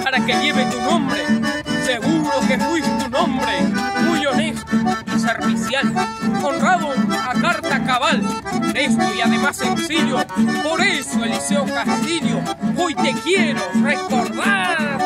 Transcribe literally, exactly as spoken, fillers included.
para que lleve tu nombre. Seguro que fuiste un hombre muy honesto y servicial, honrado a carta cabal, honesto y además sencillo. Por eso, Eliseo Castillo, hoy te quiero recordar.